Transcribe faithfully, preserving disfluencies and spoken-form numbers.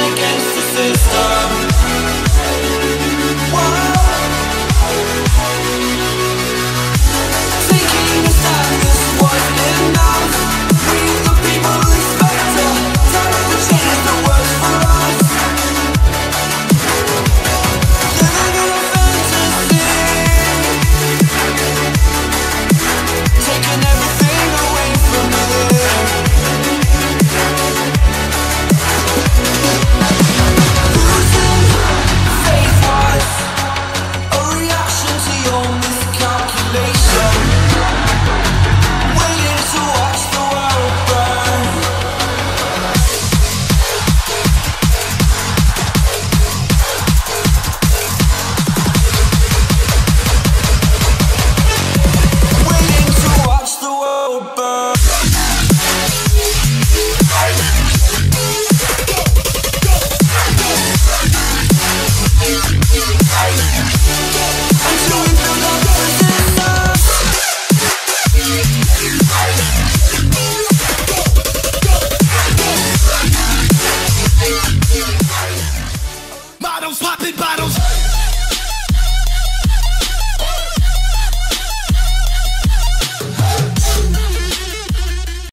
against the system. Whoa. Taking a stand, this wasn't enough. We the people expect a time of the change that works for us. Living in a fantasy, taking everything away from me. Losing faith was a reaction to your miscalculation. Waiting to watch the world burn. Waiting to watch the world burn. Until we build up resistance. Models popping.